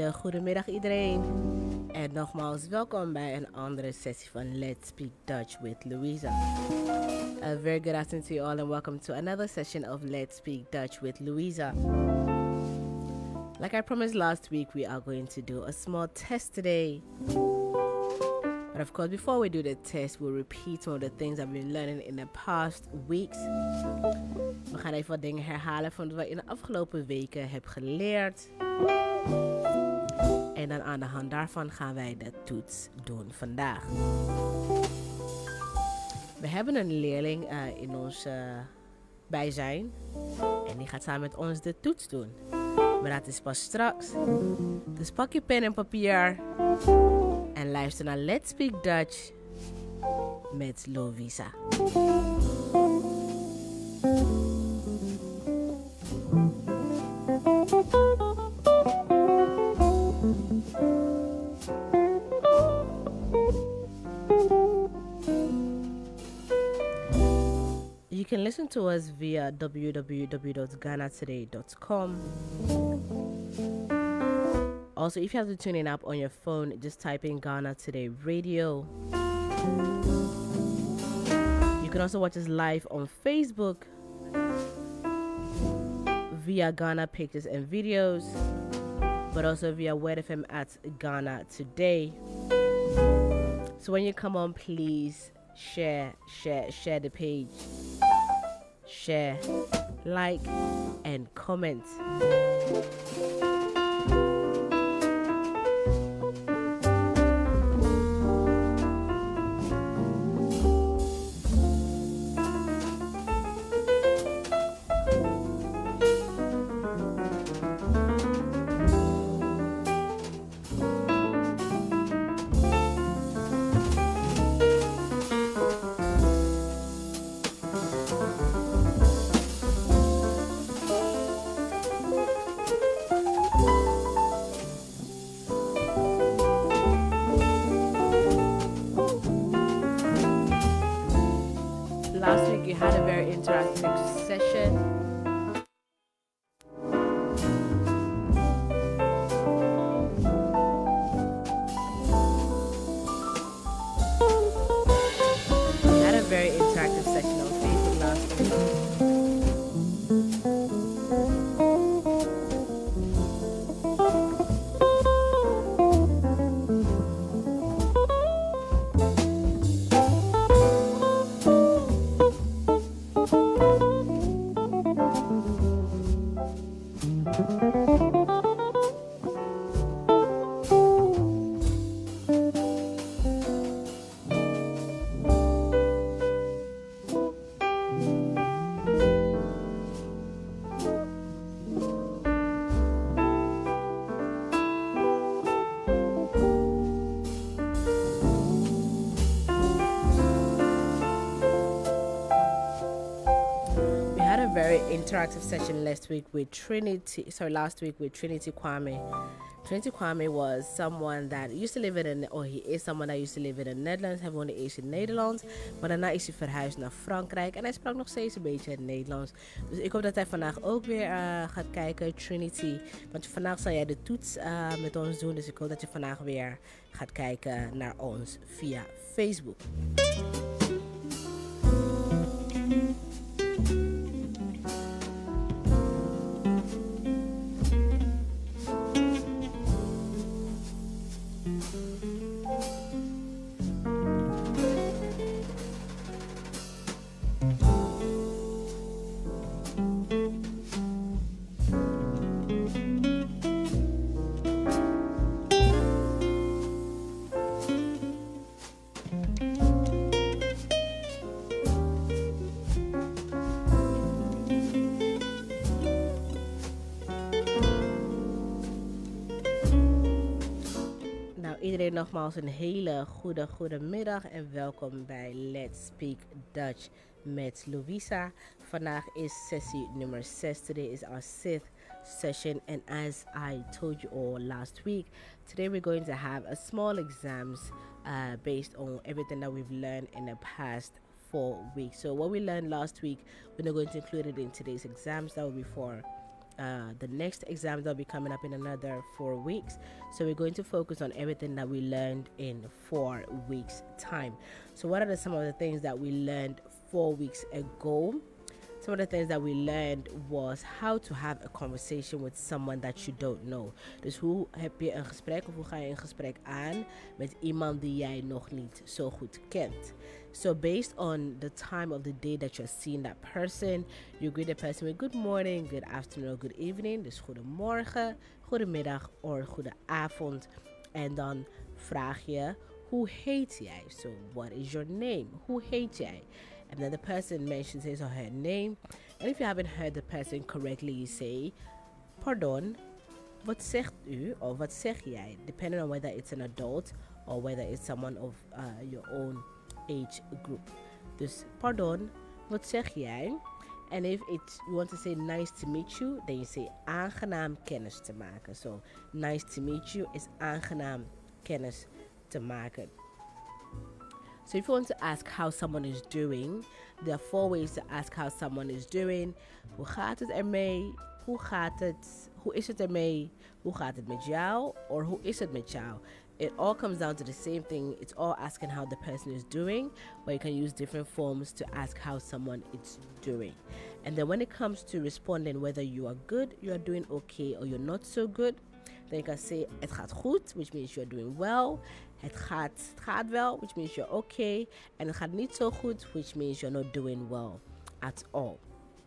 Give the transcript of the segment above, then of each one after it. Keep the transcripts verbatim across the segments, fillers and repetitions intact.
hele goede middag iedereen. En nogmaals welkom bij een andere sessie van Let's Speak Dutch with Louisa. A very good afternoon to you all and welcome to another session of Let's Speak Dutch with Louisa. Like I promised last week, we are going to do a small test today. But of course, before we do the test, we'll repeat some of the things I've been learning in the past weeks. We gaan even wat dingen herhalen van wat ik in de afgelopen weken heb geleerd. En dan aan de hand daarvan gaan wij de toets doen vandaag. We hebben een leerling uh, in ons uh, bijzijn. En die gaat samen met ons de toets doen. Maar dat is pas straks. Dus pak je pen en papier. En luister naar Let's Speak Dutch met Louisa. You can listen to us via w w w dot ghana today dot com. Also, if you have to tune in up on your phone, just type in Ghana Today Radio. You can also watch us live on Facebook via Ghana Pictures and Videos, but also via Word F M at Ghana Today. So when you come on, please share, share, share the page. Share, like, and comment. Last week you had a very interactive session. We had a very interactive session on Facebook last week. Very interactive session last week with Trinity, sorry, last week with Trinity Kwame. Trinity Kwame was someone that used to live in, or he is someone that used to live in the Netherlands. Hij woonde eerst in Nederland, maar daarna is hij verhuisd naar Frankrijk en hij sprak nog steeds een beetje het Nederlands. Dus ik hoop dat hij vandaag ook weer uh, gaat kijken, Trinity. Want vandaag zal jij de toets uh, met ons doen, dus ik hoop dat je vandaag weer gaat kijken naar ons via Facebook. Iedereen nogmaals een hele goede, goede middag en welkom bij Let's Speak Dutch met Louisa. Vandaag is sessie nummer zes. Today is our sixth session, and as I told you all last week, today we're going to have a small exams uh, based on everything that we've learned in the past four weeks. So what we learned last week, we're not going to include it in today's exams. That will be for Uh, the next exams will be coming up in another four weeks. So we're going to focus on everything that we learned in four weeks' time. So what are the, some of the things that we learned four weeks ago? Some of the things that we learned was how to have a conversation with someone that you don't know. Dus hoe heb je een gesprek of hoe ga je een gesprek aan met iemand die jij nog niet zo goed kent. So based on the time of the day that you're seeing that person, you greet the person with good morning, good afternoon, or good evening. Dus goedemorgen, goedemiddag of goedenavond. En dan vraag je, hoe heet jij? So what is your name? Hoe heet jij? And then the person mentions his or her name. And if you haven't heard the person correctly, you say, pardon, wat zegt u? Or wat zeg jij? Depending on whether it's an adult or whether it's someone of uh, your own age group. Dus, pardon, wat zeg jij? And if it's, you want to say nice to meet you, then you say aangenaam kennis te maken. So, nice to meet you is aangenaam kennis te maken. So if you want to ask how someone is doing, there are four ways to ask how someone is doing. Hoe gaat het ermee? Hoe gaat het? Hoe is het ermee? Hoe gaat het met jou? Or hoe is het met jou? It all comes down to the same thing. It's all asking how the person is doing, but you can use different forms to ask how someone is doing. And then when it comes to responding whether you are good, you are doing okay, or you're not so good, then you can say het gaat goed, which means you're doing well. Het gaat, het gaat wel, which means you're okay. En het gaat niet zo goed, which means you're not doing well at all.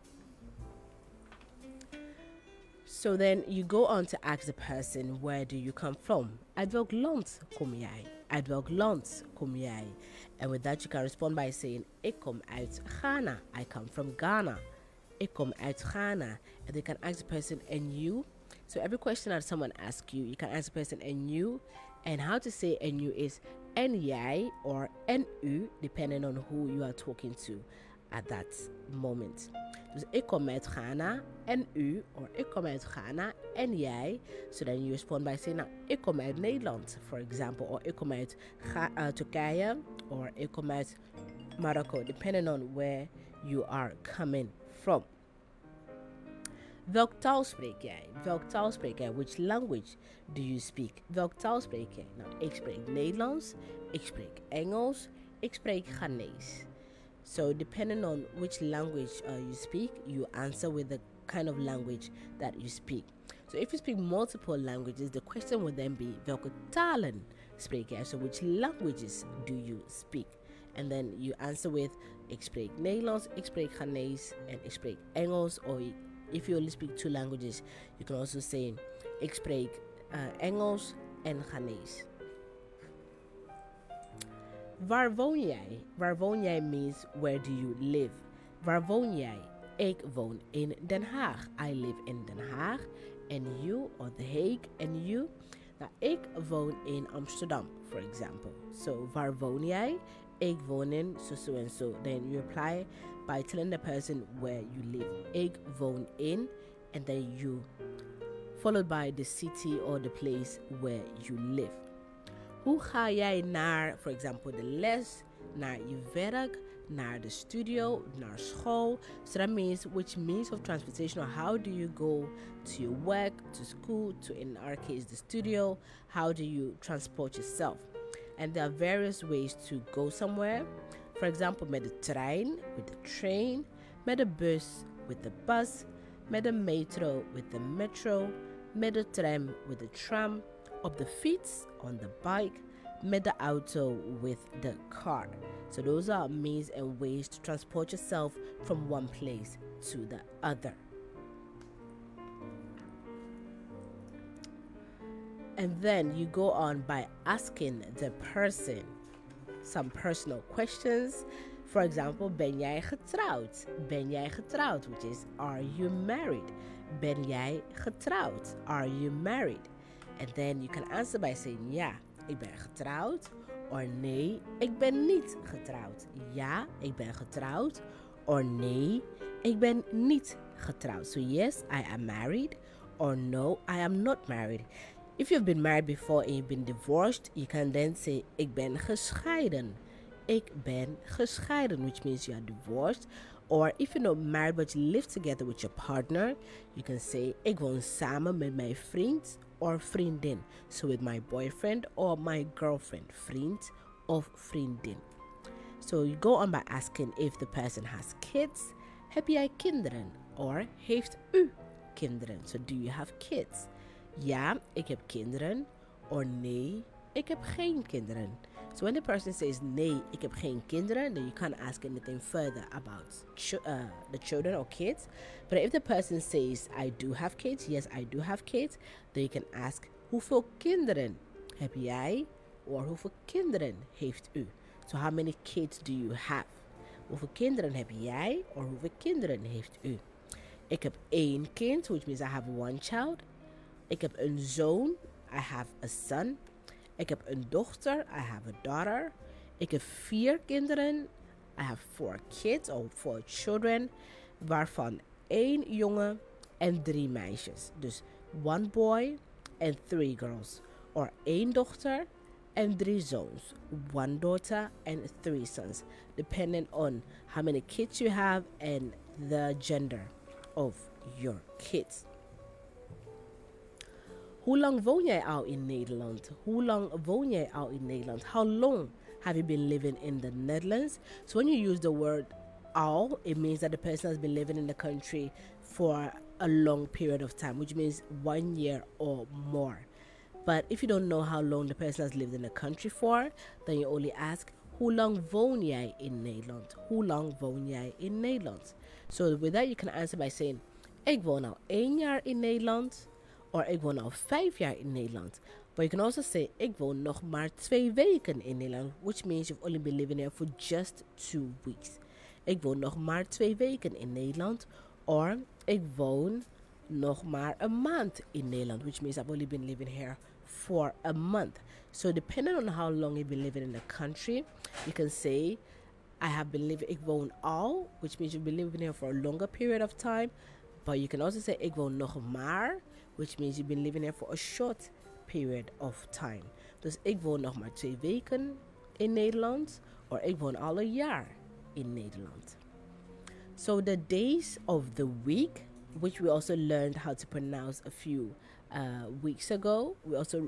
So then you go on to ask the person, where do you come from? Uit welk land kom jij? Uit welk land kom jij? And with that you can respond by saying, ik kom uit Ghana. I come from Ghana. Ik kom uit Ghana. And you can ask the person, and you? So every question that someone asks you, you can ask the person, and you? And how to say en you is en jij or en u, depending on who you are talking to at that moment. Dus ik kom uit Ghana en u, or ik kom uit Ghana en jij. So then you respond by saying, nou, ik kom uit Nederland, for example. Or ik kom uit Ga- uh, Turkije, or ik kom uit Morocco, depending on where you are coming from. Welk taal spreek jij? Welk taal spreek jij? Which language do you speak? Welk taal spreek jij? Nou, ik spreek Nederlands, ik spreek Engels, ik spreek Ghanese. So depending on which language uh, you speak, you answer with the kind of language that you speak. So if you speak multiple languages, the question would then be, welke talen spreek jij? So which languages do you speak? And then you answer with, ik spreek Nederlands, ik spreek Ghanese, en ik spreek Engels. Or if you only speak two languages, you can also say, ik spreek uh, Engels en Ghanese. Waar woon jij? Waar woon jij means where do you live? Waar woon jij? Ik woon in Den Haag. I live in Den Haag. And you, or The Hague, and you? Nou, ik woon in Amsterdam, for example. So, waar woon jij? Ik woon in so, so and so. Then you reply by telling the person where you live. Ik woon in, and then you, followed by the city or the place where you live. Hoe ga jij naar, for example, de les, naar je werk, naar de studio, naar school? So that means which means of transportation, or how do you go to your work, to school, to, in our case, the studio? How do you transport yourself? And there are various ways to go somewhere. For example, met de trein, with the train, met de bus, with the bus, met de metro, with the metro, met de tram, with the tram, op de fiets, on the bike, met de auto, with the car. So those are means and ways to transport yourself from one place to the other. And then you go on by asking the person some personal questions. For example, ben jij getrouwd? Ben jij getrouwd? Which is, are you married? Ben jij getrouwd? Are you married? And then you can answer by saying, ja, ik ben getrouwd. Or nee, ik ben niet getrouwd. Ja, ik ben getrouwd. Or nee, ik ben niet getrouwd. So yes, I am married. Or no, I am not married. If you've been married before and you've been divorced, you can then say, ik ben gescheiden. Ik ben gescheiden, which means you are divorced. Or if you're not married but you live together with your partner, you can say ik woon samen met mijn vriend or vriendin. So with my boyfriend or my girlfriend, vriend of vriendin. So you go on by asking if the person has kids. Heb jij kinderen? Or heeft u kinderen? So do you have kids? Ja, ik heb kinderen. Or nee, ik heb geen kinderen. So when the person says nee, ik heb geen kinderen, then you can't ask anything further about ch- uh, the children or kids. But if the person says I do have kids, yes, I do have kids, then you can ask hoeveel kinderen heb jij? Or hoeveel kinderen heeft u? So how many kids do you have? Hoeveel kinderen heb jij? Or hoeveel kinderen heeft u? Ik heb één kind, which means I have one child. Ik heb een zoon, I have a son. Ik heb een dochter, I have a daughter. Ik heb vier kinderen, I have four kids or four children. Waarvan één jongen en drie meisjes. Dus one boy and three girls. Or één dochter en drie zoons. One daughter and three sons. Depending on how many kids you have and the gender of your kids. Hoe lang woon jij al in Nederland? Hoe lang woon jij al in Nederland? How long have you been living in the Netherlands? So when you use the word al, it means that the person has been living in the country for a long period of time, which means one year or more. But if you don't know how long the person has lived in the country for, then you only ask, hoe lang woon jij in Nederland? Hoe lang woon jij in Nederland? So with that you can answer by saying, ik woon al één jaar in Nederland. Or ik woon al vijf jaar in Nederland. But you can also say, ik woon nog maar twee weken in Nederland. Which means you've only been living here for just two weeks. Ik woon nog maar twee weken in Nederland. Or ik woon nog maar een maand in Nederland. Which means I've only been living here for a month. So depending on how long you've been living in the country, you can say, I have been living, ik woon al. Which means you've been living here for a longer period of time. But you can also say, ik woon nog maar. Which means you've been living here for a short period of time. Dus ik woon nog maar twee weken in Nederland. Or ik woon al een jaar in Nederland. So the days of the week, which we also learned how to pronounce a few uh, weeks ago. We also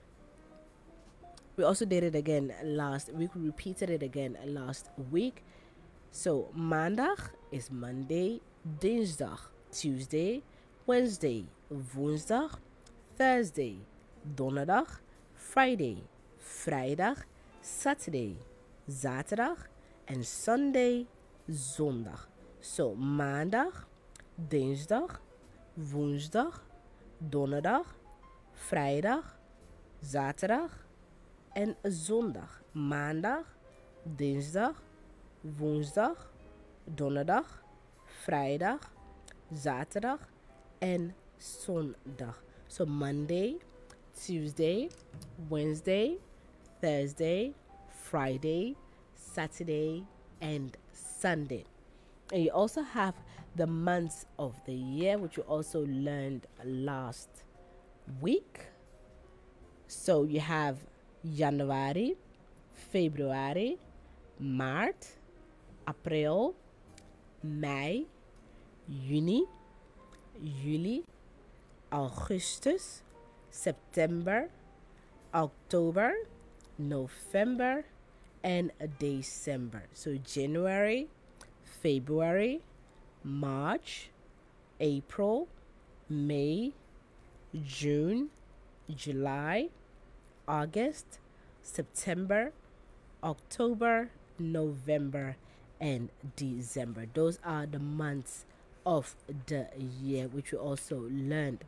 we also did it again last week. We repeated it again last week. So maandag is Monday, dinsdag Tuesday, Wednesday woensdag, Thursday donderdag, Friday vrijdag, Saturday zaterdag en Sunday zondag. So maandag, dinsdag, woensdag, donderdag, vrijdag, zaterdag en zondag. Maandag, dinsdag, woensdag, donderdag, vrijdag, zaterdag en zondag. So Monday, Tuesday, Wednesday, Thursday, Friday, Saturday and Sunday. And you also have the months of the year, which you also learned last week. So you have January, February, Maart, April, Mei, Juni, Juli, Augustus, September, October, November, and December. So January, February, March, April, May, June, July, August, September, October, November, and December. Those are the months of the year, which we also learned.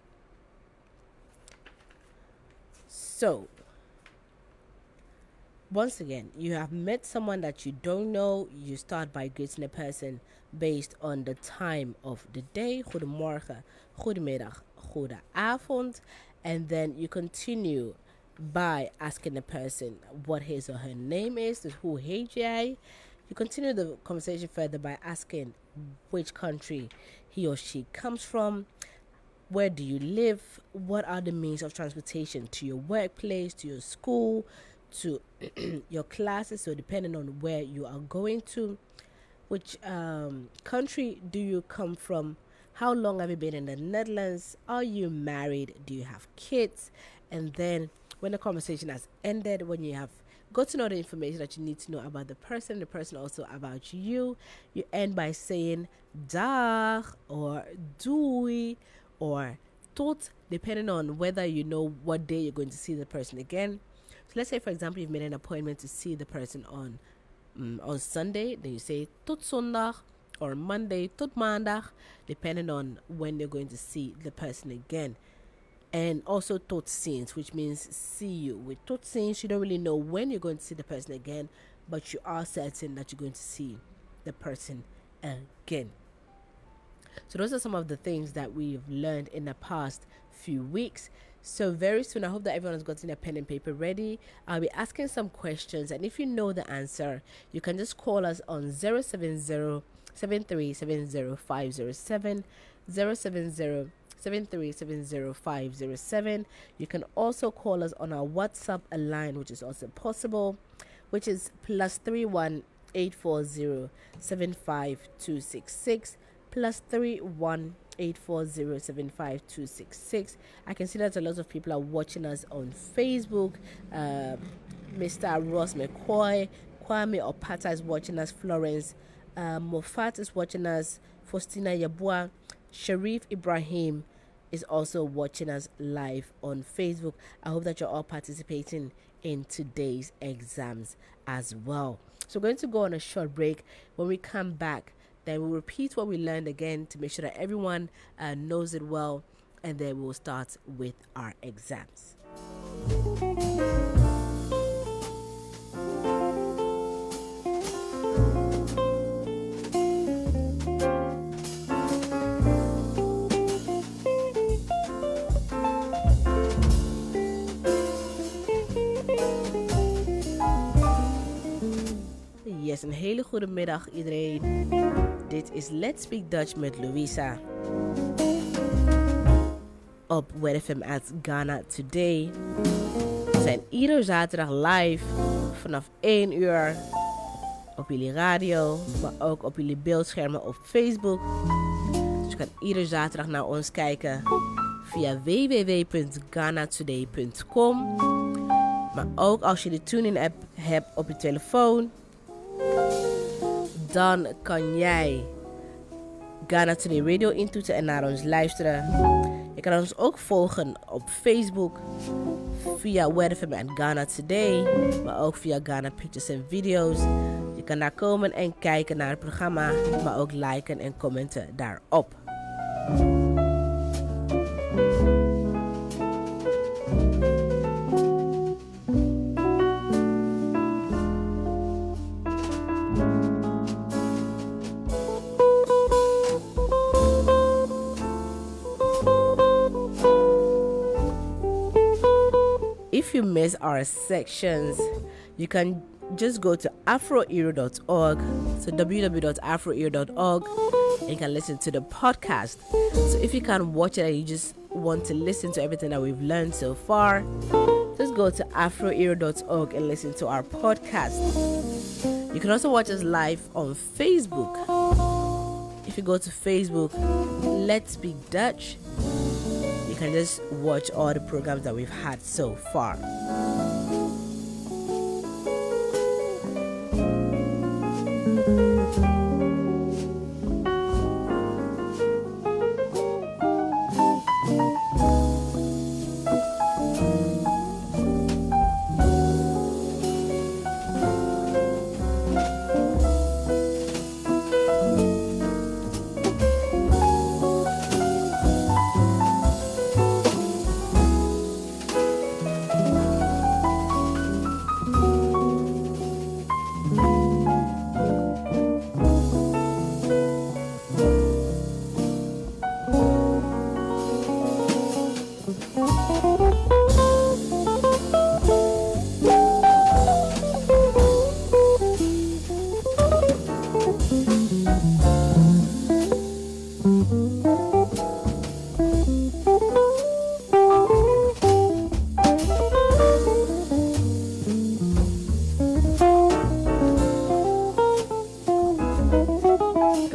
So, once again, you have met someone that you don't know. You start by greeting a person based on the time of the day. Goedemorgen, goedemiddag, goedenavond. And then you continue by asking the person what his or her name is. Dus hoe heet jij? You continue the conversation further by asking which country he or she comes from. Where do you live? What are the means of transportation to your workplace, to your school, to your classes. So depending on where you are going to, which um, country do you come from, how long have you been in the Netherlands, are you married, do you have kids, and then when the conversation has ended, when you have got to know the information that you need to know about the person, the person also about you, you end by saying dag or doei or tot, depending on whether you know what day you're going to see the person again. So let's say, for example, you've made an appointment to see the person on um, on Sunday, then you say tot zondag, or Monday tot maandag, depending on when you're going to see the person again. And also tot ziens, which means see you. With tot ziens, you don't really know when you're going to see the person again, but you are certain that you're going to see the person again. So those are some of the things that we've learned in the past few weeks. So very soon, I hope that everyone has gotten a pen and paper ready. I'll be asking some questions, and if you know the answer, you can just call us on zero seven zero, seven three seven zero, five zero seven, zero seven zero, seven three seven zero, five zero seven. You can also call us on our WhatsApp line, which is also possible, which is plus three one eight four zero seven five two six six, plus three one eight four zero seven five two six six. I can see that a lot of people are watching us on Facebook. Uh, Mister Ross McCoy, Kwame Opata is watching us. Florence uh, Mofat is watching us. Faustina Yabua, Sharif Ibrahim is also watching us live on Facebook. I hope that you're all participating in today's exams as well. So we're going to go on a short break. When we come back, then we'll repeat what we learned again to make sure that everyone uh, knows it well, and then we'll start with our exams. Yes, een hele goede middag iedereen. Dit is Let's Speak Dutch met Louisa op W F M at Ghana Today. We zijn iedere zaterdag live vanaf één uur op jullie radio, maar ook op jullie beeldschermen op Facebook. Dus je kan iedere zaterdag naar ons kijken via w w w punt ghana today punt com. Maar ook als je de TuneIn app hebt op je telefoon, dan kan jij Ghana Today Radio intoetsen en naar ons luisteren. Je kan ons ook volgen op Facebook via W F M en Ghana Today, maar ook via Ghana Pictures en Video's. Je kan daar komen en kijken naar het programma, maar ook liken en commenten daarop. If you miss our sections, you can just go to afro euro dot org, so w w w dot afro euro dot org, and you can listen to the podcast. So if you can't watch it and you just want to listen to everything that we've learned so far, just go to afro euro dot org and listen to our podcast. You can also watch us live on Facebook. If you go to Facebook, Let's Speak Dutch, you can just watch all the programs that we've had so far.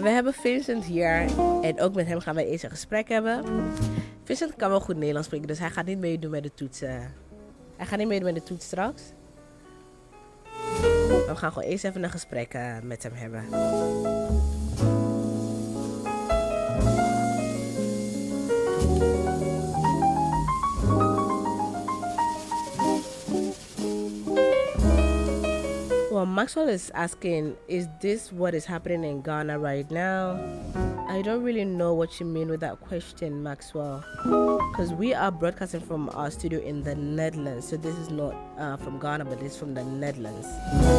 we hebben Vincent hier en ook met hem gaan wij eerst een gesprek hebben. Vincent kan wel goed Nederlands spreken, dus hij gaat niet meedoen met de toets. Uh, hij gaat niet meedoen met de toets straks. We gaan gewoon eerst even een gesprek uh, met hem hebben. Well, Maxwell is asking, is this what is happening in Ghana right now? I don't really know what you mean with that question, Maxwell. Because we are broadcasting from our studio in the Netherlands. So this is not uh, from Ghana, but it's from the Netherlands.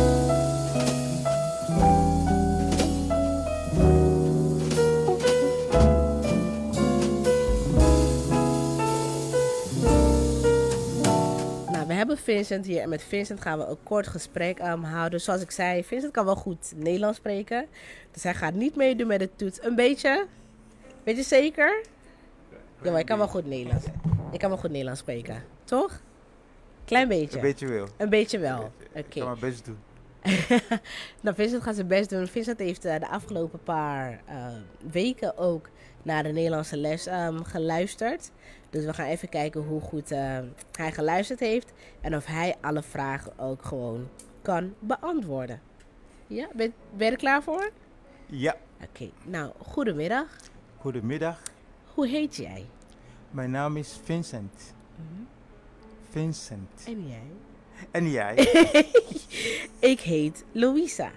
We hebben Vincent hier en met Vincent gaan we een kort gesprek um, houden. Zoals ik zei, Vincent kan wel goed Nederlands spreken. Dus hij gaat niet meedoen met de toets. Een beetje? Weet je zeker? Ja, maar ik kan wel goed Nederlands. Ik kan wel goed Nederlands spreken. Toch? Klein beetje. Een beetje wel. Een beetje wel. Oké. Okay. Ik ga mijn best doen. Nou, Vincent gaat zijn best doen. Vincent heeft uh, de afgelopen paar uh, weken ook naar de Nederlandse les um, geluisterd. Dus we gaan even kijken hoe goed uh, hij geluisterd heeft. En of hij alle vragen ook gewoon kan beantwoorden. Ja, ben, ben je er klaar voor? Ja. Oké, okay. Nou, goedemiddag. Goedemiddag. Hoe heet jij? Mijn naam is Vincent. Mm-hmm. Vincent. En jij? En jij? Ik heet Louisa.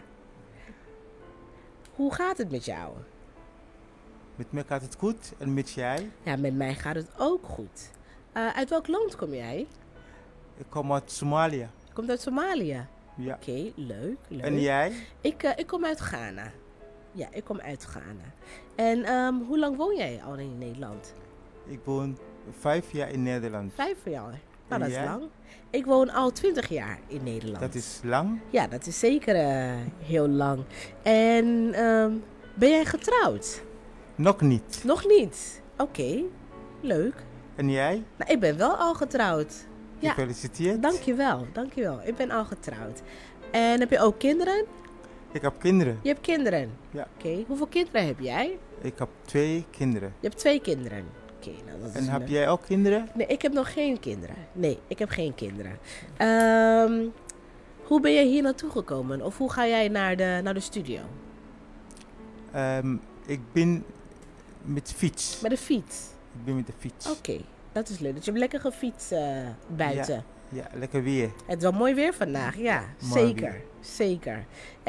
Hoe gaat het met jou? Met mij gaat het goed. En met jij? Ja, met mij gaat het ook goed. Uh, uit welk land kom jij? Ik kom uit Somalië. Je komt uit Somalië? Ja. Oké, okay, leuk, leuk. En jij? Ik, uh, ik kom uit Ghana. Ja, ik kom uit Ghana. En um, hoe lang woon jij al in Nederland? Ik woon vijf jaar in Nederland. Vijf jaar? Nou, en dat jij? is lang. Ik woon al twintig jaar in Nederland. Dat is lang? Ja, dat is zeker uh, heel lang. En um, ben jij getrouwd? Nog niet. Nog niet? Oké, okay, leuk. En jij? Nou, ik ben wel al getrouwd. Ja. Gefeliciteerd. Dankjewel, dankjewel. Ik ben al getrouwd. En heb je ook kinderen? Ik heb kinderen. Je hebt kinderen? Ja. Oké, okay. Hoeveel kinderen heb jij? Ik heb twee kinderen. Je hebt twee kinderen? Oké, okay, nou dat En is heb een... jij ook kinderen? Nee, ik heb nog geen kinderen. Nee, ik heb geen kinderen. Um, hoe ben je hier naartoe gekomen? Of hoe ga jij naar de, naar de studio? Um, ik ben met de fiets. Met de fiets? Ik ben met de fiets. Oké, okay, dat is leuk. Dus je hebt lekker gefietst uh, buiten? Ja, ja, lekker weer. Het is wel mooi weer vandaag, ja. Mooi zeker, weer. zeker.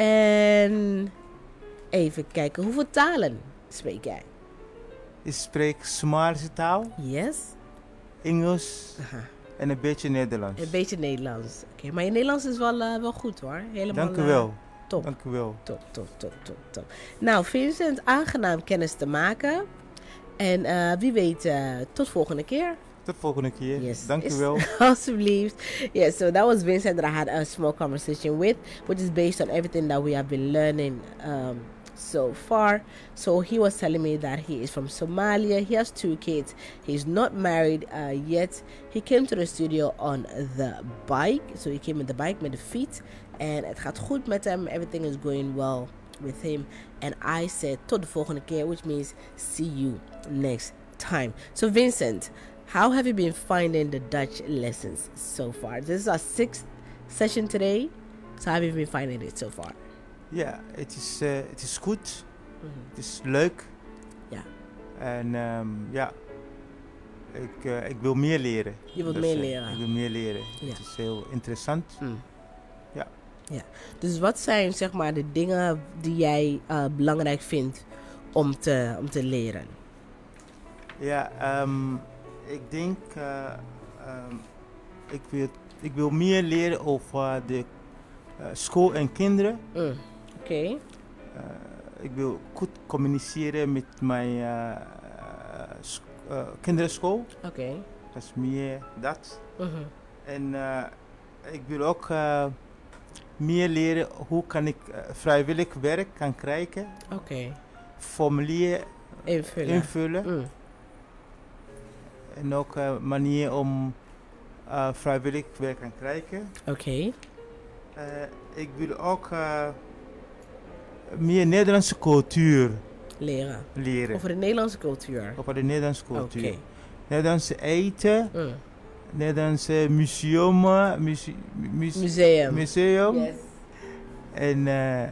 En even kijken, hoeveel talen spreek jij? Ik spreek Somalische taal. Yes. Engels. Aha. En een beetje Nederlands. Een beetje Nederlands. Oké, okay, maar je Nederlands is wel, uh, wel goed hoor. Helemaal, Dank u wel. Uh, top. Dank u wel. Top, top, top, top, top. Nou, Vincent, aangenaam kennis te maken. En uh, wie weet, uh, tot volgende keer. Tot volgende keer. Yes. Dank u wel. Alsjeblieft. Yeah, so that was Vincent that I had a small conversation with, which is based on everything that we have been learning um, so far. So he was telling me that he is from Somalia. He has two kids. He's not married uh, yet. He came to the studio on the bike. So he came with the bike, met de fiets. En het gaat goed met hem. Everything is going well with him. And I said tot de volgende keer, which means see you next time. So Vincent, how have you been finding the Dutch lessons so far? This is our sixth session today. So how have you been finding it so far? Ja, het is, uh, het is goed. Mm-hmm. Het is leuk. Ja. En um, ja, ik, uh, ik wil meer leren. Je wilt dus, meer uh, leren? Ik wil meer leren. Ja. Het is heel interessant. Mm. Ja. Ja. Dus wat zijn zeg maar de dingen die jij uh, belangrijk vindt om te, om te leren? Ja, um, ik denk, uh, um, ik, wil, ik wil meer leren over de uh, school en kinderen. Mm. Oké. Okay. Uh, ik wil goed communiceren met mijn uh, sk- uh, kinderenschool. Oké. Okay. Dat is meer dat. Mm-hmm. En uh, ik wil ook uh, meer leren hoe kan ik uh, vrijwillig werk kan krijgen. Oké. Okay. Formulier invullen. invullen. Mm. En ook een uh, manier om uh, vrijwillig werk kan krijgen. Oké. Okay. Uh, ik wil ook uh, meer Nederlandse cultuur leren. leren. Over de Nederlandse cultuur. Over de Nederlandse Oké. cultuur. Nederlandse eten, Mm. Nederlandse museumen, muse- muse- Museum. museum. Yes. En eh,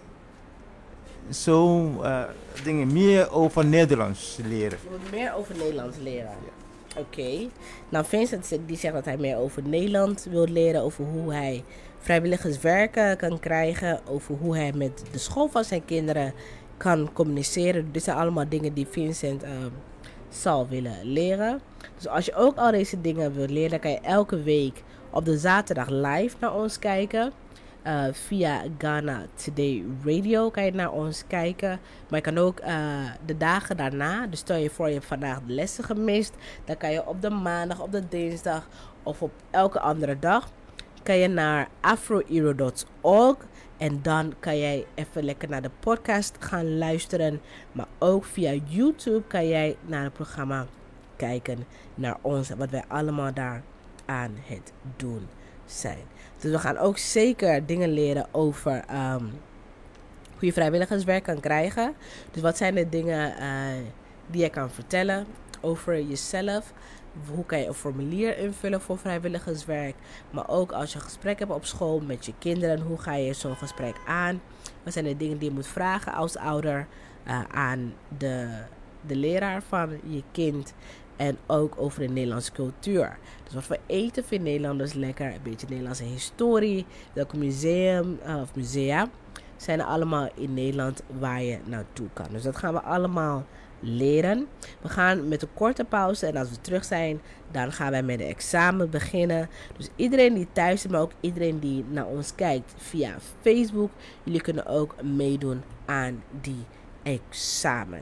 zo eh, dingen meer over Nederlands leren. Je moet meer over Nederlands leren. Oké. Nou, Vincent zegt- die zegt dat hij meer over Nederland wil leren. Over hoe hij vrijwilligerswerk kan krijgen. Over hoe hij met de school van zijn kinderen kan communiceren. Dit zijn allemaal dingen die Vincent ehm, zal willen leren. Dus als je ook al deze dingen wilt leren, dan kan je elke week op de zaterdag live naar ons kijken. Uh, via Ghana Today Radio kan je naar ons kijken. Maar je kan ook uh, de dagen daarna, dus stel je voor je hebt vandaag de lessen gemist, dan kan je op de maandag, op de dinsdag of op elke andere dag kan je naar afrohero dot org en dan kan jij even lekker naar de podcast gaan luisteren. Maar ook via YouTube kan jij naar het programma kijken, naar ons, wat wij allemaal daar aan het doen zijn. Dus we gaan ook zeker dingen leren over um, hoe je vrijwilligerswerk kan krijgen. Dus wat zijn de dingen uh, die je kan vertellen over jezelf? Hoe kan je een formulier invullen voor vrijwilligerswerk? Maar ook als je een gesprek hebt op school met je kinderen, hoe ga je zo'n gesprek aan? Wat zijn de dingen die je moet vragen als ouder uh, aan de, de leraar van je kind? En ook over de Nederlandse cultuur. Dus wat voor eten vinden Nederlanders lekker? Een beetje Nederlandse historie. Welke museum uh, of musea zijn er allemaal in Nederland waar je naartoe kan. Dus dat gaan we allemaal leren. We gaan met een korte pauze. En als we terug zijn, dan gaan wij met de examen beginnen. Dus iedereen die thuis is, maar ook iedereen die naar ons kijkt via Facebook. Jullie kunnen ook meedoen aan die examen.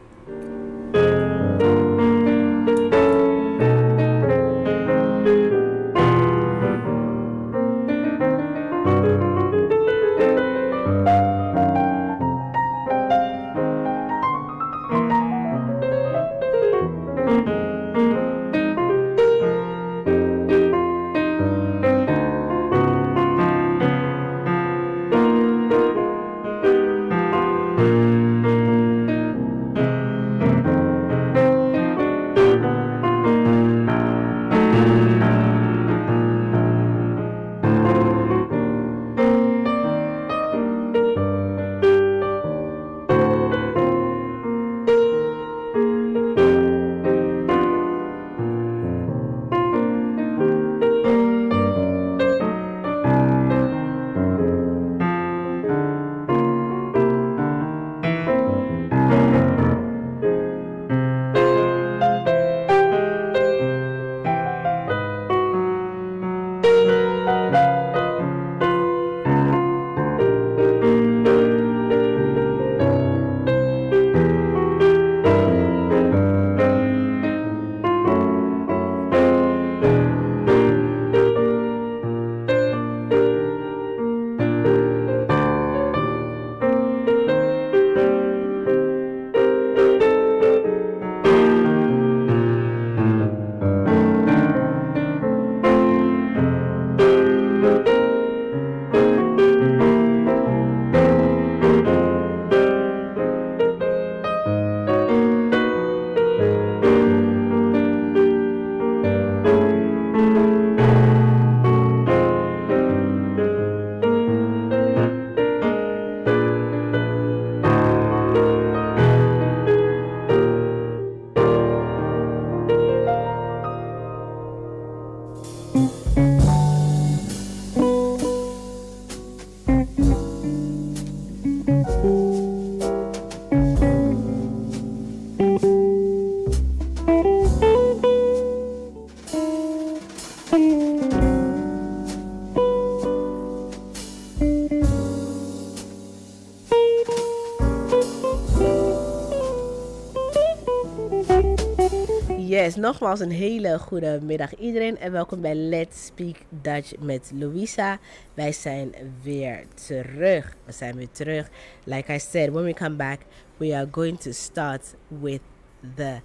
Yes, nogmaals een hele goede middag iedereen en welkom bij Let's Speak Dutch met Louisa. Wij zijn weer terug. We zijn weer terug. Like I said, when we come back, we are going to start with the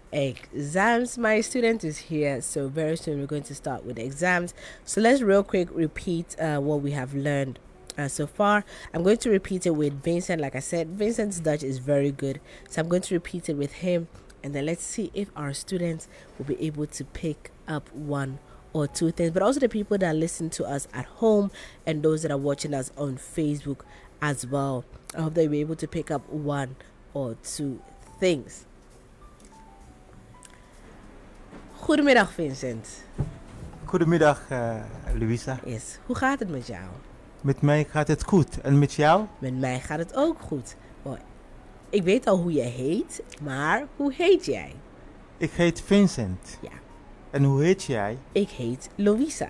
exams. My student is here, so very soon we're going to start with the exams. So let's real quick repeat uh, what we have learned Uh, so far, I'm going to repeat it with Vincent. Like I said, Vincent's Dutch is very good. So I'm going to repeat it with him. And then let's see if our students will be able to pick up one or two things. But also the people that listen to us at home and those that are watching us on Facebook as well. I hope they'll be able to pick up one or two things. Goedemiddag, Vincent. Goedemiddag, uh, Louisa. Yes. Hoe gaat het met jou? Met mij gaat het goed. En met jou? Met mij gaat het ook goed. Oh, ik weet al hoe je heet, maar hoe heet jij? Ik heet Vincent. Ja. En hoe heet jij? Ik heet Louisa.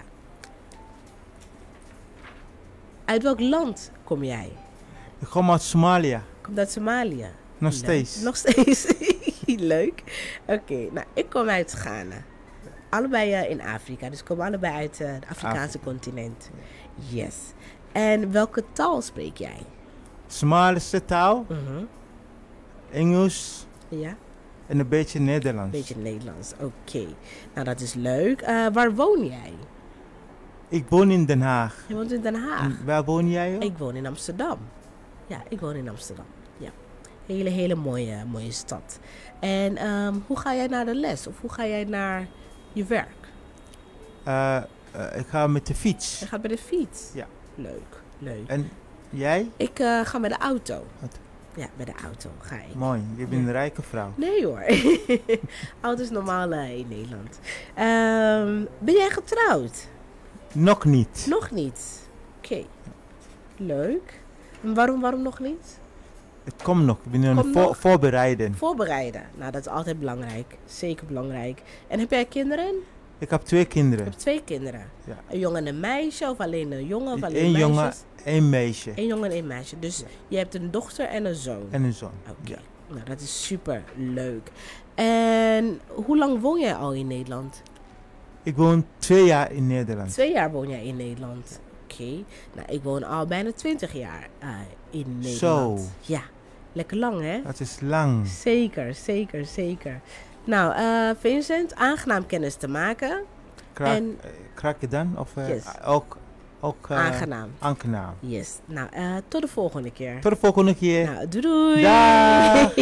Uit welk land kom jij? Ik kom uit Somalië. Komt uit Somalië. Nog Leuk. steeds. Nog steeds. Leuk. Oké, okay, nou, ik kom uit Ghana. Allebei uh, in Afrika. Dus we komen allebei uit uh, het Afrikaanse Afrika. continent. Yes. En welke taal spreek jij? Somalische taal. Uh-huh. Engels. Ja. En een beetje Nederlands. Een beetje Nederlands, oké. Okay. Nou, dat is leuk. Uh, waar woon jij? Ik woon in Den Haag. Je woont in Den Haag? En waar woon jij? Ook? Ik woon in Amsterdam. Ja, ik woon in Amsterdam. Ja. Hele, hele mooie, mooie stad. En um, hoe ga jij naar de les? Of hoe ga jij naar je werk? Uh, uh, ik ga met de fiets. Je gaat met de fiets? Ja. Leuk, leuk. En jij? Ik uh, ga met de auto. Wat? Ja, met de auto ga ik. Mooi, je bent een rijke vrouw. Nee hoor. Auto is normaal uh, in Nederland. Um, ben jij getrouwd? Nog niet. Nog niet? Oké. Okay. Leuk. En waarom, waarom nog niet? Het komt nog. Ik ben aan het voor, voorbereiden. Voorbereiden. Nou, dat is altijd belangrijk. Zeker belangrijk. En heb jij kinderen? Ik heb twee kinderen. Je hebt twee kinderen? Ja. Een jongen en een meisje? Of alleen een jongen of alleen Eén meisjes? jongen, één meisje. Eén jongen en één meisje. Dus ja. Je hebt een dochter en een zoon? En een zoon. Oké. Okay. Ja. Nou, dat is super leuk. En hoe lang woon jij al in Nederland? Ik woon twee jaar in Nederland. Twee jaar woon jij in Nederland. Oké. Okay. Nou, ik woon al bijna twintig jaar uh, in Nederland. Zo. Ja. Lekker lang, hè? Dat is lang. Zeker, zeker, zeker. Nou, uh, Vincent, aangenaam kennis te maken. Kraak, en, kraak je dan? Of uh, yes. ook, ook uh, aangenaam. aangenaam? Yes. Nou, uh, tot de volgende keer. Tot de volgende keer. Nou, doei doei. Dag.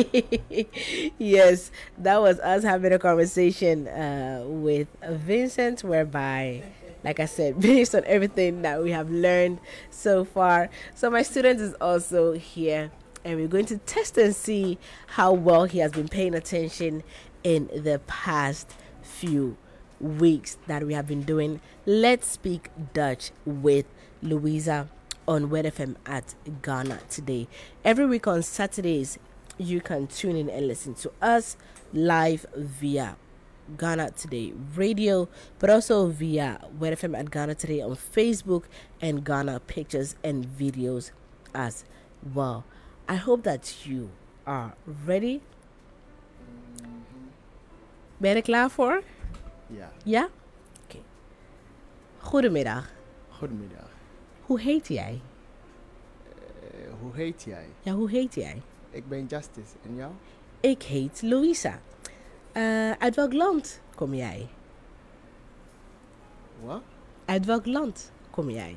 Yes, that was us having a conversation uh, with Vincent, whereby, like I said, based on everything that we have learned so far. So my student is also here. And we're going to test and see how well he has been paying attention in the past few weeks that we have been doing Let's Speak Dutch with Louisa on Word F M at Ghana Today. Every week on Saturdays, you can tune in and listen to us live via Ghana Today Radio, but also via Word F M at Ghana Today on Facebook and Ghana Pictures and Videos as well. I hope that you are ready. Ben je er klaar voor? Ja. Ja? Oké. Okay. Goedemiddag. Goedemiddag. Hoe heet jij? Uh, hoe heet jij? Ja, hoe heet jij? Ik ben Justice. En jou? Ik heet Louisa. Uh, uit welk land kom jij? Wat? Uit welk land kom jij?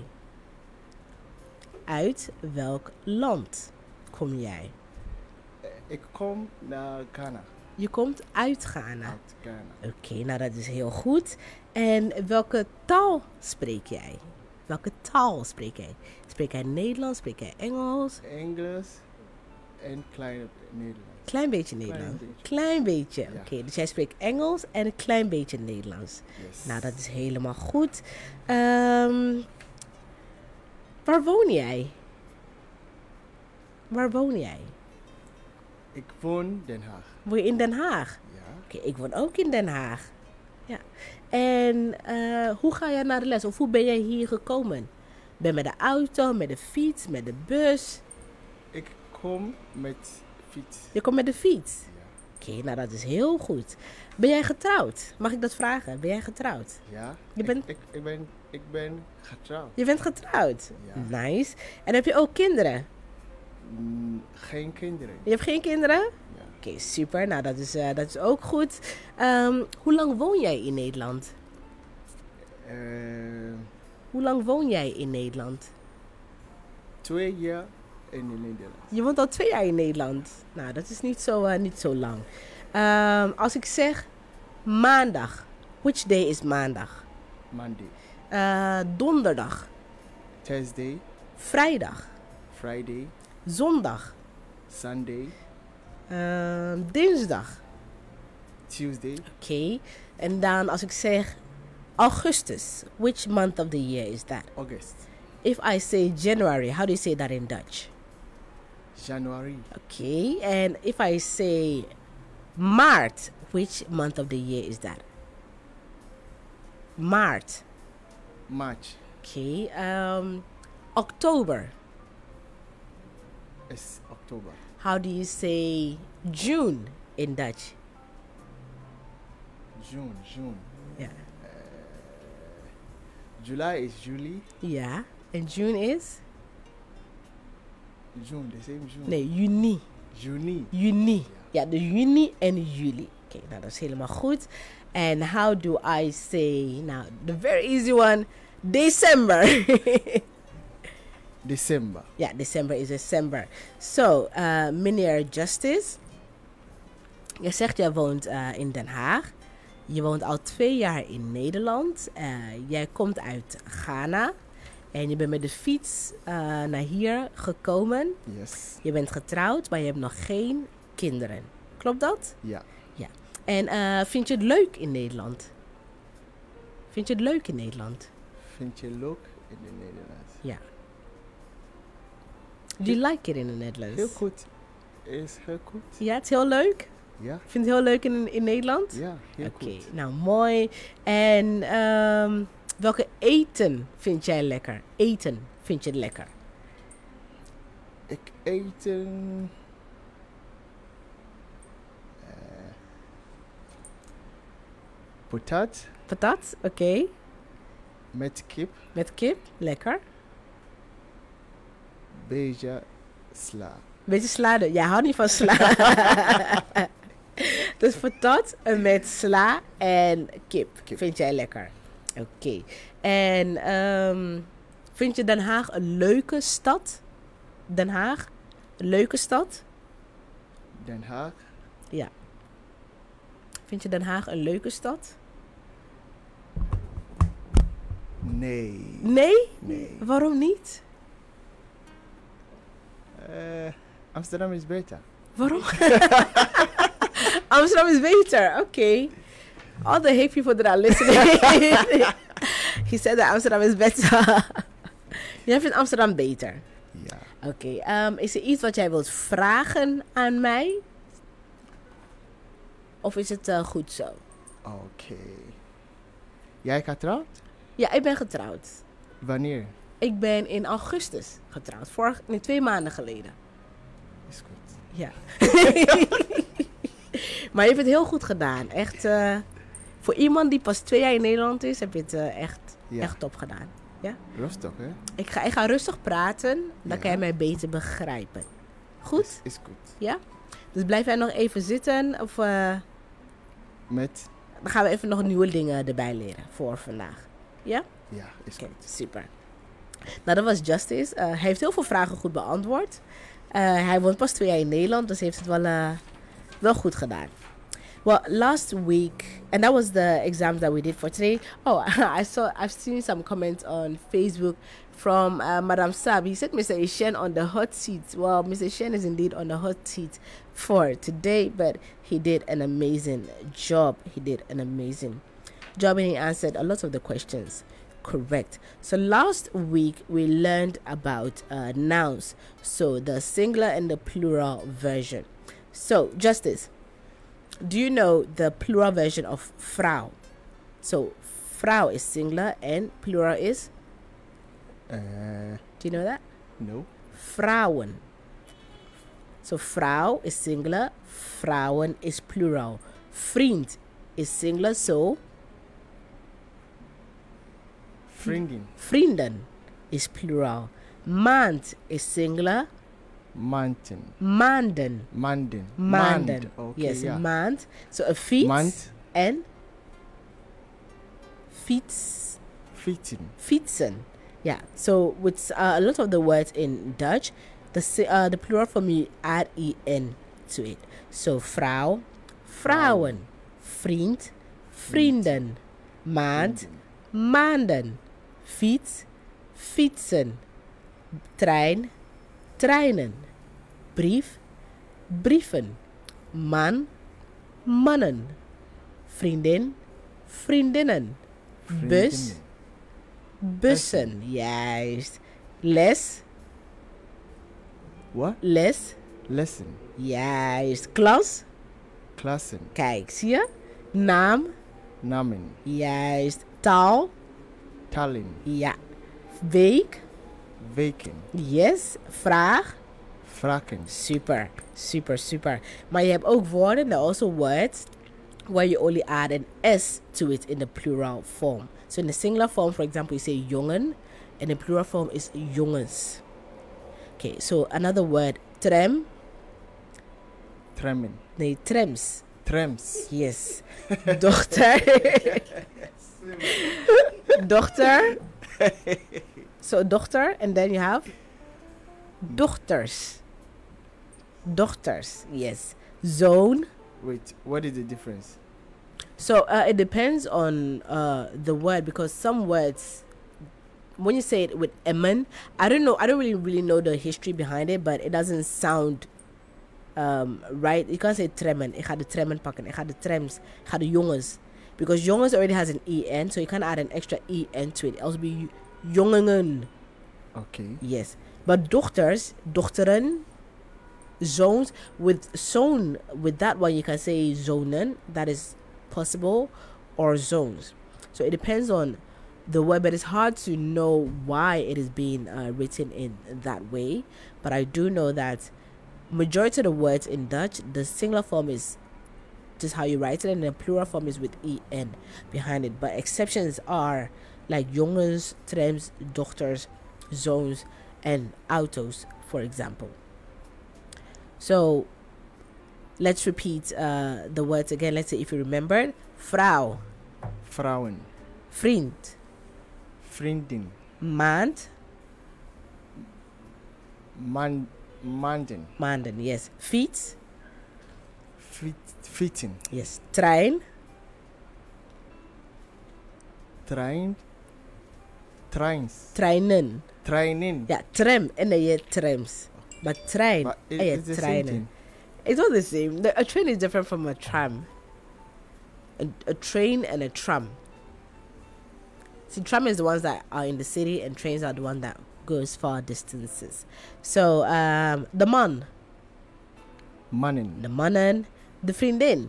Uit welk land kom jij? Uh, ik kom naar Ghana. Je komt uit Ghana? Uit Ghana. Oké, okay, nou dat is heel goed. En welke taal spreek jij? Welke taal spreek jij? Spreek jij Nederlands? Spreek jij Engels? Engels en klein Nederlands. Klein beetje Nederlands? Klein beetje. Klein beetje. Ja. Oké, okay, dus jij spreekt Engels en een klein beetje Nederlands. Yes. Nou, dat is helemaal goed. Um, waar woon jij? Waar woon jij? Ik woon in Den Haag. Woon je in Den Haag? Ja. Oké, okay, ik woon ook in Den Haag. Ja. En uh, hoe ga jij naar de les? Of hoe ben jij hier gekomen? Ben je met de auto, met de fiets, met de bus? Ik kom met fiets. Je komt met de fiets? Ja. Oké, okay, nou dat is heel goed. Ben jij getrouwd? Mag ik dat vragen? Ben jij getrouwd? Ja. Je bent... ik, ik, ik, ben, ik ben getrouwd. Je bent getrouwd? Ja. Nice. En heb je ook kinderen? Mm, geen kinderen. Je hebt geen kinderen? Ja. Oké, okay, super. Nou, dat is, uh, dat is ook goed. Um, hoe lang woon jij in Nederland? Uh, hoe lang woon jij in Nederland? twee jaar in Nederland. Je woont al twee jaar in Nederland. Nou, dat is niet zo, uh, niet zo lang. Um, als ik zeg maandag. Which day is maandag? Monday, Uh, donderdag. Thursday, Vrijdag. Friday, Zondag. Sunday, Uh, dinsdag. Tuesday, Oké. Okay. En dan als ik zeg Augustus. Which month of the year is that? August, If I say January, how do you say that in Dutch? January, Okay. And if I say Maart, which month of the year is that? Maart. March Okay. Um, October. is October. How do you say June in Dutch? June, June. Yeah. July is July. Yeah. And June is? June, the same June. Nee, juni. Juni. Juni. Ja, de juni en juli. Oké, okay, nou dat is helemaal goed. And how do I say, now the very easy one, December. December. Ja, December is December. So, uh, meneer Justice, je zegt jij woont uh, in Den Haag. Je woont al twee jaar in Nederland. Uh, jij komt uit Ghana. En je bent met de fiets uh, naar hier gekomen. Yes. Je bent getrouwd, maar je hebt nog geen kinderen. Klopt dat? Ja. Ja. En uh, vind je het leuk in Nederland? Vind je het leuk in Nederland? Vind je leuk in de Nederland? Ja. Do you like it in the Netherlands? Heel goed. Is heel goed. Ja, het is heel leuk? Ja. Vind je het heel leuk in, in Nederland? Ja, heel Oké, goed. nou mooi. En um, welke eten vind jij lekker? Eten vind je lekker? Ik eet een... Uh, patat Patat, oké. Okay. met kip, Met kip, lekker. beetje sla. Beetje sla, de- jij houdt niet van sla. Dus patat met sla en kip, Kip. vind jij lekker? Oké. Okay. En um, vind je Den Haag een leuke stad? Den Haag, een leuke stad? Den Haag, Ja. Vind je Den Haag een leuke stad? nee. Nee? Nee. Waarom niet? Uh, Amsterdam is beter. Waarom? Amsterdam is beter. Oké. Okay. All the hate people that are listening. He said that Amsterdam is better. Jij vindt Amsterdam beter? Ja. Oké. Okay. Um, is er iets wat jij wilt vragen aan mij? Of is het uh, goed zo? Oké. Okay. Jij getrouwd? Ja, ik ben getrouwd. Wanneer? Ik ben in augustus getrouwd. Vorig, nee, twee maanden geleden. Is goed. Ja. Maar je hebt het heel goed gedaan. Echt, uh, voor iemand die pas twee jaar in Nederland is, heb je het uh, echt, Ja. echt top gedaan. Ja? Rustig, hè? Ik ga, ik ga rustig praten, dan Ja. kan je mij beter begrijpen. Goed? Is, is goed. Ja? Dus blijf jij nog even zitten of uh, Met? dan gaan we even nog nieuwe dingen erbij leren voor vandaag. Ja? Ja, is Oké, goed. super. Nou, dat was Justice. Uh, hij heeft heel veel vragen goed beantwoord. Uh, hij woont pas twee jaar in Nederland, dus heeft het wel, uh, wel goed gedaan. Well, last week, and that was the exams that we did for today. Oh, I saw, I've seen some comments on Facebook from uh, Madame Sab. He said Mister Ishen on the hot seat. Well, Mister Ishen is indeed on the hot seat for today, but he did an amazing job. He did an amazing job, and he answered a lot of the questions correct. So last week we learned about uh, nouns, so the singular and the plural version. So, Justice, do you know the plural version of vrouw? So, vrouw is singular and plural is? Uh, Do you know that? no. Vrouwen. So, vrouw is singular, vrouwen is plural. Vriend is singular, so Vriendin. vrienden is plural. Maand is singular, Maanden. maanden. Maanden. Maanden. Okay, Yes, ja. maand. So a fiets Maand. en fiets. Fietsen. Fietsen Yeah. So with uh, a lot of the words in Dutch, the si- uh, the plural form you add en to it. So vrouw, vrouwen, vriend, vrienden, maand, maanden, fiets, fietsen, trein, treinen, brief, brieven, man, mannen, vriendin, vriendinnen, bus, bussen, juist. Les, What? les, Lesson. juist. Klas, Klassen. kijk, zie je? Naam, Namen. juist. Taal, Tallinn. ja. Week, Weken. yes. Vraag, Vragen. super, super, super. Maar je hebt ook woorden, there are also words where you only add an S to it in the plural form. So in the singular form, for example, you say jongen, and the plural form is jongens. Okay, so another word, tram, Tremmen. nee, trams. Trams. Yes. Dochter. Dochter. So dochter, and then you have dochters. Dochters, yes. Zoon. Wait, what is the difference? So uh, it depends on uh, the word, because some words, when you say it with emmen, I don't know, I don't really really know the history behind it, but it doesn't sound um, right. You can't say tremmen. Ik ga de tremmen pakken. Ik ga de trems. Ik ga de jongens. Because jongens already has an en, so you can't add an extra en to it. It also be jongeren. Okay. Yes. But dochters, dochteren, zoons, with zoon, with that one you can say zonen, that is possible, or zones. So it depends on the word, but it's hard to know why it is being uh, written in that way. But I do know that majority of the words in Dutch, the singular form is just how you write it, and the plural form is with en behind it. But exceptions are like jongens, trams, dochters, zoons, and autos, for example. So let's repeat uh, the words again. Let's say if you remembered: vrouw, Vrouwen. vriend, Vriendin. maand, Man. Maanden. maanden, yes. Fiets, Fiet, fietsen. yes. Trein, Trein. Treins. treinen. Treinen. Ja, tram en dan je trams. Maar trein But it- en je it's the same treinen. thing. It's all the same. The, a train is different from a tram. A, a train and a tram. See, tram is the ones that are in the city, and trains are the one that goes far distances. So, um, the man, Mannen. the mannen, the vriendin,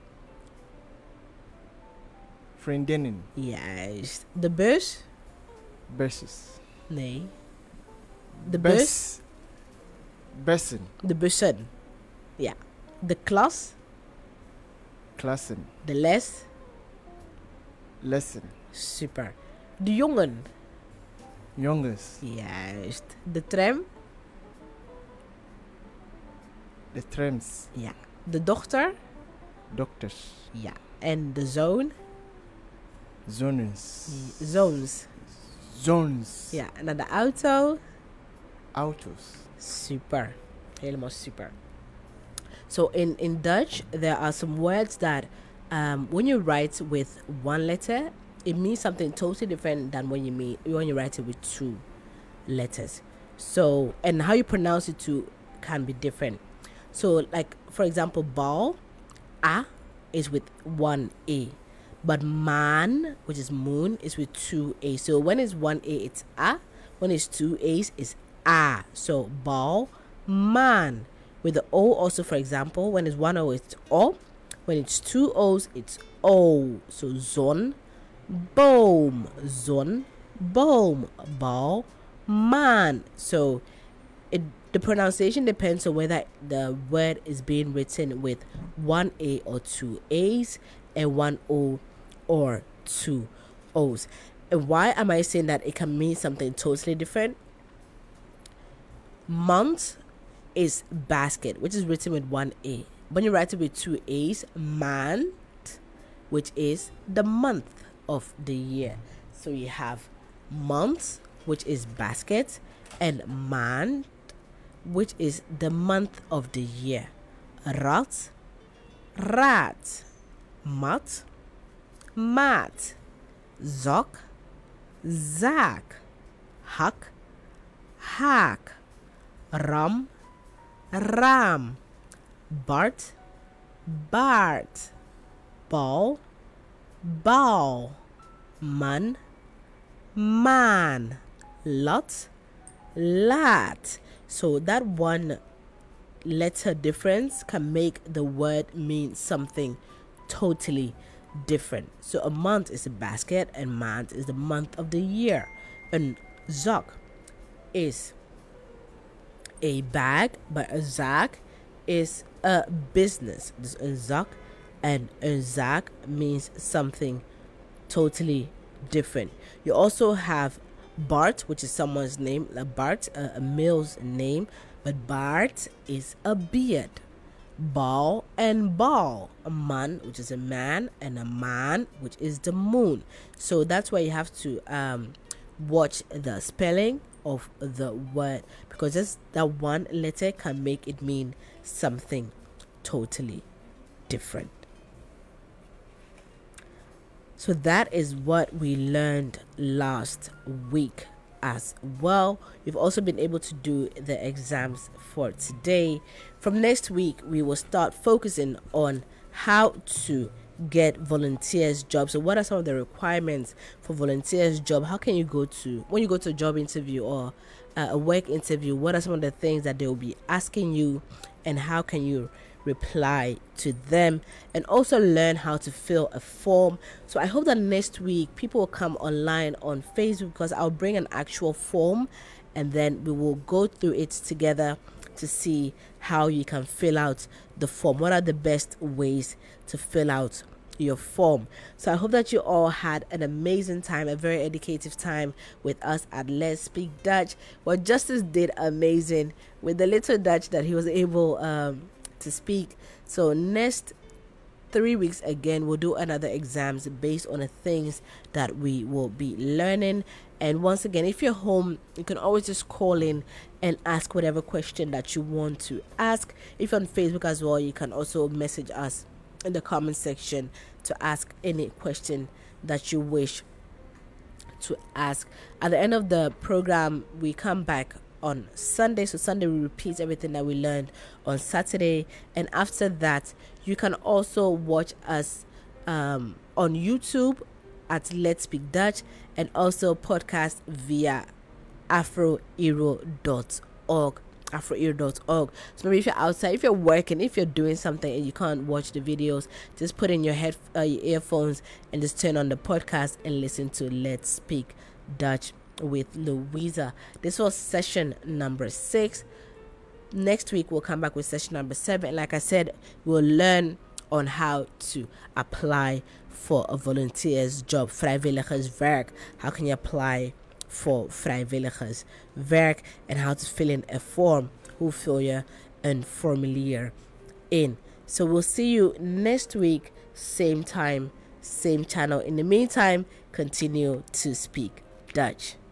Vriendinnen. yes, the bus, Busses. nee, the bus, Bus. Bessen. the bussen, yeah, the klas, Klassen. the les, Lessen. super, the jongen, Jongens. juist, the tram, De trams. ja, de dochter, Dokters. ja, en de zoon, Zones. zoons, Zoons. ja, en dan de auto, Auto's. super, helemaal super. So in, in Dutch, there are some words that um, when you write with one letter, it means something totally different than when you mean when you write it with two letters. So, and how you pronounce it too can be different. So, like for example, bal, a is with one a, but man, which is moon, is with two a. So when it's one a, it's a. When it's two a's, it's a. So bal, man. With the o also, for example, when it's one o, it's o. When it's two o's, it's o. So zon, boom, zon, boom, bal, man. So it the pronunciation depends on whether the word is being written with one a or two a's, and one o or two o's. And why am I saying that it can mean something totally different? Month is basket, which is written with one a. When you write it with two a's, month, which is the month of the year. So you have months, which is basket, and maand, which is the month of the year. Rat, rat, mat, maat, zak, zaak, hak, haak, ram, ram, Bart, Bart, bal, bal, man, man, lot, lat. So that one letter difference can make the word mean something totally different. So a month is a basket, and month is the month of the year, and zak is a bag, but a zak is a business. This a zak and a zak means something totally different. You also have Bart, which is someone's name, like Bart, a, a male's name, but Bart is a beard. Bal and bal, a man, which is a man, and a man, which is the moon. So that's why you have to um watch the spelling of the word, because just that one letter can make it mean something totally different. So that is what we learned last week as well. We've also been able to do the exams for today. From next week, we will start focusing on how to get volunteers jobs. So what are some of the requirements for volunteers job? How can you go to, when you go to a job interview or uh, a work interview, what are some of the things that they will be asking you, and how can you reply to them? And also learn how to fill a form. So I hope that next week people will come online on Facebook, because I'll bring an actual form, and then we will go through it together to see how you can fill out the form. What are the best ways to fill out your form? So I hope that you all had an amazing time, a very educative time with us at Let's Speak Dutch. Well, Justice did amazing with the little Dutch that he was able um, to speak. So next three weeks again, we'll do another exams based on the things that we will be learning. And once again, if you're home, you can always just call in and ask whatever question that you want to ask. If you're on Facebook as well, you can also message us in the comment section to ask any question that you wish to ask. At the end of the program, we come back on Sunday. So Sunday we repeat everything that we learned on Saturday, and after that you can also watch us um, on YouTube at Let's Speak Dutch, and also podcast via afroero dot org. afroear dot org. So maybe if you're outside, if you're working, if you're doing something and you can't watch the videos, just put in your head uh, your earphones and just turn on the podcast and listen to Let's Speak Dutch with Louisa. This was session number six. Next week we'll come back with session number seven. Like I said, we'll learn on how to apply for a volunteer's job, vrijwilligerswerk. How can you apply for vrijwilligerswerk, and how to fill in a form. Hoe vul je een formulier in? So we'll see you next week, same time, same channel. In the meantime, continue to speak Dutch.